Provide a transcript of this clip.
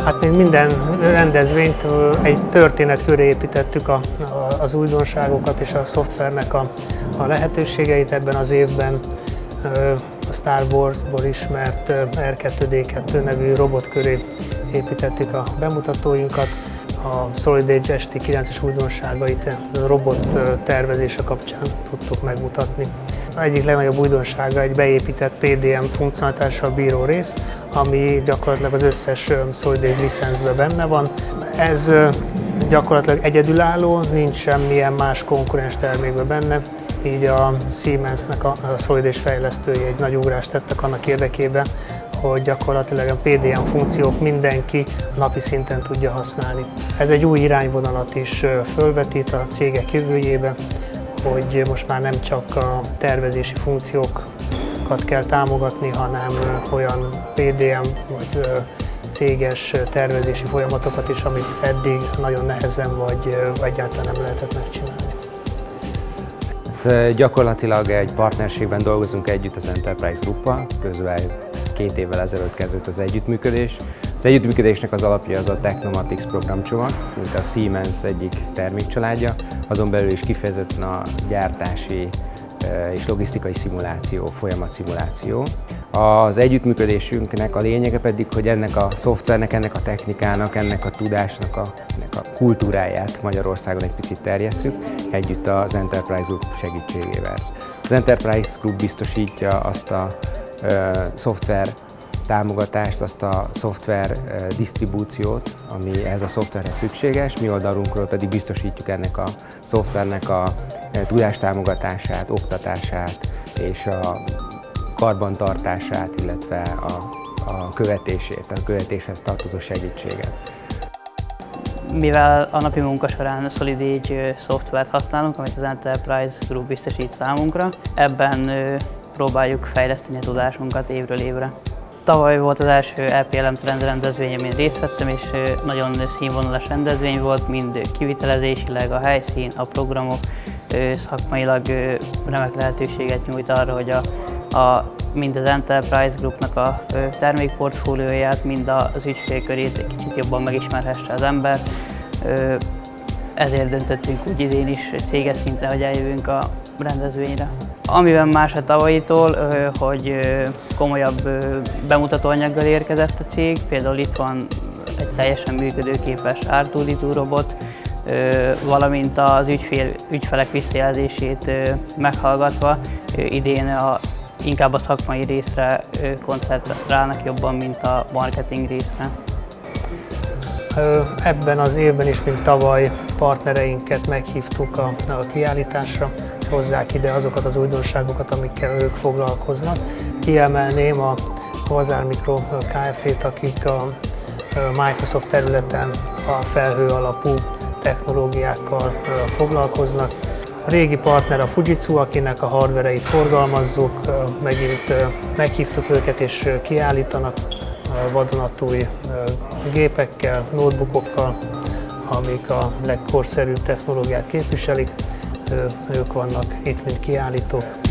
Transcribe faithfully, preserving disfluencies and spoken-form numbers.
Hát mint minden rendezvényt, egy történet köré építettük a, a, az újdonságokat és a szoftvernek a, a lehetőségeit. Ebben az évben a Star Wars-ból ismert er kettő dé kettő nevű robot köré építettük a bemutatóinkat. A Solid Age es té kilences újdonságait a robot tervezése kapcsán tudtuk megmutatni. Az egyik legnagyobb újdonsága egy beépített pé dé em funkcionalitással bíró rész, ami gyakorlatilag az összes Solid Age licenszben benne van. Ez gyakorlatilag egyedülálló, nincs semmilyen más konkurens termékben benne, így a Siemensnek a Solid Age fejlesztői egy nagy ugrást tettek annak érdekében, hogy gyakorlatilag a pé dé em funkciók mindenki napi szinten tudja használni. Ez egy új irányvonalat is fölvetít a cégek jövőjébe, hogy most már nem csak a tervezési funkciókat kell támogatni, hanem olyan pé dé em vagy céges tervezési folyamatokat is, amit eddig nagyon nehezen vagy egyáltalán nem lehetett megcsinálni. Hát, gyakorlatilag egy partnerségben dolgozunk együtt az Enterprise Grouppal, közben két évvel ezelőtt kezdődött az együttműködés. Az együttműködésnek az alapja az a Technomatics programcsomag, mint a Siemens egyik termékcsaládja, azon belül is kifejezetten a gyártási és logisztikai szimuláció, folyamatszimuláció. Az együttműködésünknek a lényege pedig, hogy ennek a szoftvernek, ennek a technikának, ennek a tudásnak a, ennek a kultúráját Magyarországon egy picit terjesszük, együtt az Enterprise Group segítségével. Az Enterprise Group biztosítja azt a ö, szoftver támogatást, azt a szoftver ö, disztribúciót, ami ehhez a szoftverhez szükséges, mi oldalunkról pedig biztosítjuk ennek a szoftvernek a ö, tudástámogatását, oktatását és a karbantartását, illetve a, a követését, a követéshez tartozó segítséget. Mivel a napi munka során Solid Age szoftvert használunk, amit az Enterprise Group biztosít számunkra, ebben próbáljuk fejleszteni a tudásunkat évről évre. Tavaly volt az első é pé el em Trend rendezvény, amin részt vettem, és nagyon színvonalas rendezvény volt, mind kivitelezésileg, a helyszín, a programok, szakmailag remek lehetőséget nyújt arra, hogy a A, mind az Enterprise Groupnak a termékportfólióját, mind az ügyfélkörét egy kicsit jobban megismerhesse az ember. Ezért döntöttünk úgy idén is céges szinten, hogy eljövünk a rendezvényre. Amiben más a tavalyitól, hogy komolyabb bemutatóanyaggal érkezett a cég, például itt van egy teljesen működőképes er kettő dé kettő robot, valamint az ügyfél, ügyfelek visszajelzését meghallgatva idén a inkább a szakmai részre koncentrálnak jobban, mint a marketing részre. Ebben az évben is, mint tavaly, partnereinket meghívtuk a, a kiállításra, hozzák ide azokat az újdonságokat, amikkel ők foglalkoznak. Kiemelném a Quasar Micro Kft-t, akik a Microsoft területen a felhő alapú technológiákkal foglalkoznak. A régi partner a Fujitsu, akinek a hardvereit forgalmazzuk, megint meghívtuk őket és kiállítanak vadonatúj gépekkel, notebookokkal, amik a legkorszerűbb technológiát képviselik. Ők vannak itt, mint kiállítók.